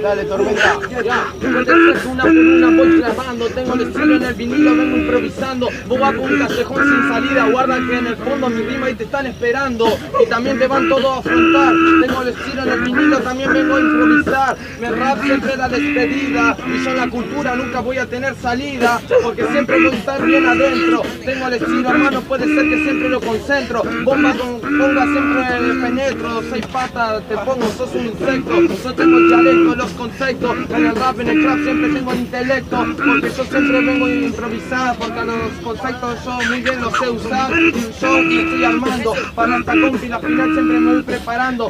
Dale, Tormenta. Ya, puede ser una por una voy clavando. Tengo el estilo en el vinilo, vengo improvisando. Vos vas por un callejón sin salida. Guarda que en el fondo mi rima ahí te están esperando. Y también te van todos a afrontar. Tengo el estilo en el vinilo, también vengo a improvisar. Mi rap siempre la despedida. Y yo en la cultura nunca voy a tener salida. Porque siempre voy a estar bien adentro. Tengo el estilo, hermano, puede ser que siempre lo concentro. Bomba con ponga siempre penetro. 6 patas te pongo, sos un insecto. Yo tengo el dialecto, los conceptos. En el rap, en el trap siempre tengo el intelecto. Porque yo siempre vengo a improvisar. Porque los conceptos yo muy bien los sé usar. Y yo me estoy armando para esta compi. La final siempre me voy preparando.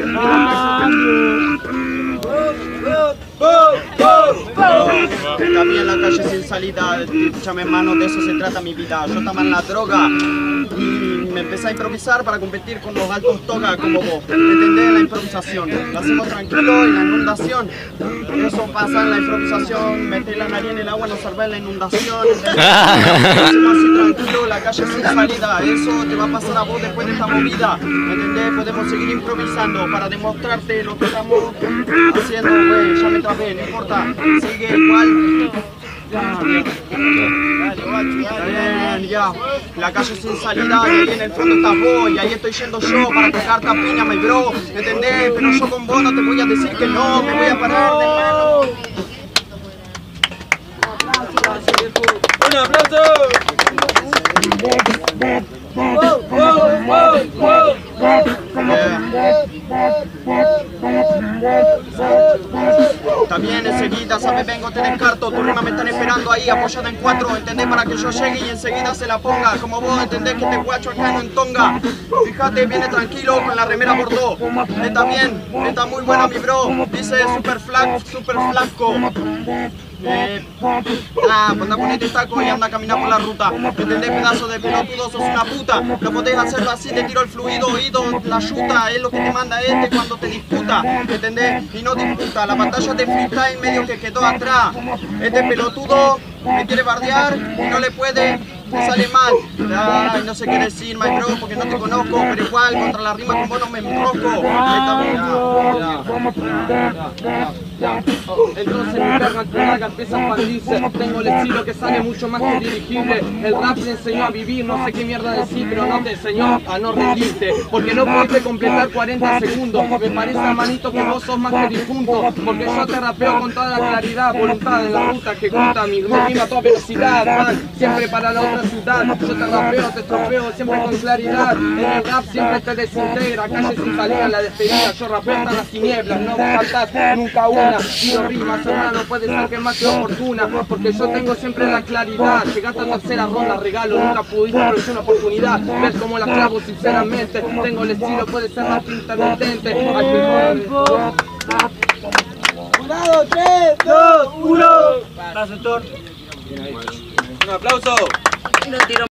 También la calle sin salida, escúchame hermano, de eso se trata mi vida. Yo estaba en la droga y me empecé a improvisar para competir con los altos toga como vos. ¿Entendés? La improvisación, lo hacemos tranquilo en la inundación. Eso pasa en la improvisación, meter la nariz en el agua, no salvar la inundación. Lo hacemos así tranquilo, la calle sin salida. Eso te va a pasar a vos después de esta movida. ¿Entendés? Podemos seguir improvisando para demostrarte lo que estamos haciendo, güey. Ya me trabé, no importa, sigue igual. Ya, la calle sin salida, y ahí en el fondo estás vos, y ahí estoy yendo yo para tocar piña, my bro, ¿entendés? Pero yo con vos no te voy a decir que no, me voy a parar de mano. ¡Un aplauso! También enseguida, sabes, vengo, te descarto, tu rima me están esperando ahí, apoyada en 4, ¿entendés? Para que yo llegue y enseguida se la ponga, como vos entendés que este guacho acá no entonga. Fíjate, viene tranquilo con la remera bordó, está bien, está muy buena mi bro, dice super flaco. Anda ponete taco y anda a caminar por la ruta. ¿Entendés, pedazo de pelotudo? Sos una puta. No podés hacerlo así, te tiro el fluido, oído, la yuta. Es lo que te manda cuando te disputa. ¿Entendés? Y no disputa. La batalla de freestyle medio que quedó atrás. Este pelotudo me quiere bardear y no le puede. Me sale mal, ay, no sé qué decir, my bro, porque no te conozco, pero igual contra la rima con vos no me enrosco. Entonces mi carga empieza a expandirse. Tengo el estilo que sale mucho más que dirigible. El rap te enseñó a vivir, no sé qué mierda decir, pero no te enseñó a no rendirte. Porque no pudiste completar 40 segundos. Me parece, hermanito, que vos sos más que difunto. Porque yo te rapeo con toda la claridad, voluntad en la ruta ejecuta mi rima a toda velocidad, man. Siempre para la otra ciudad. Yo te rapeo, te estropeo, siempre con claridad. En el rap siempre te desintegra. Calle sin salida, la despedida. Yo rapeo hasta las tinieblas, no faltas nunca una. Tiro rimas, hermano, puede ser que más que oportuna. Porque yo tengo siempre la claridad. Llegaste a tercera ronda, regalo, nunca pudiste, pero es una oportunidad. Ves como la clavo sinceramente. Tengo el estilo, puede ser más intermitente. ¡Cuidado! 3, 2, 1. Un aplauso.